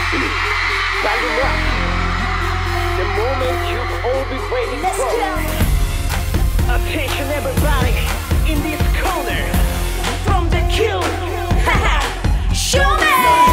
Volume up. The moment you've all been waiting for. Attention everybody in this corner. From the Q. Show me.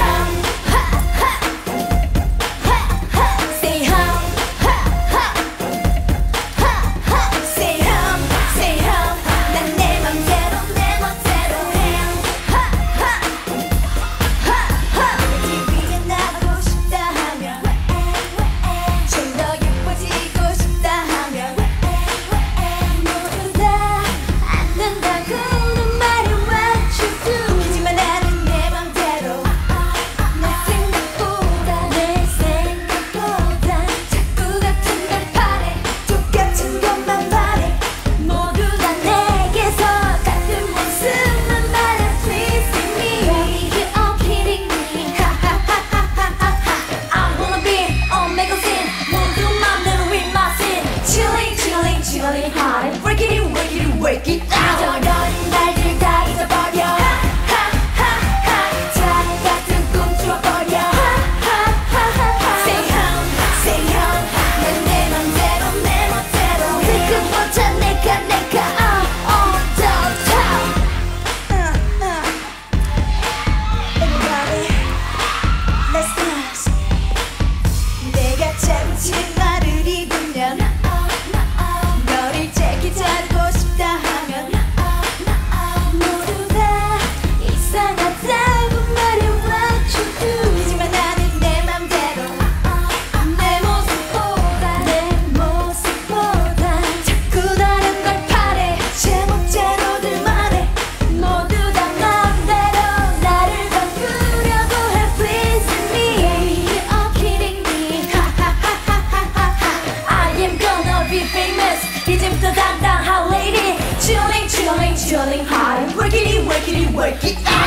Work it out. 저런 날들 다 잊어버려. 자 같은 꿈 줄어버려. Say home. 난 내 맘대로 내 멋대로. 지금부터 내가 on top. Everybody, let's dance. 내가 잠시 말을 입으면 너를 제게 자르고 싶다 하면 모두 다 이상하다고 말해 what you do. 하지만 나는 내 맘대로 내 모습보다 자꾸 다른 걸 바래. 제멋대로들 말해. 모두 다 맘대로 나를 바꾸려고 해. Please me, you are kidding me. I am gonna be famous. 이제부터 당당한 lady. Chilling hard. Work it, work it out.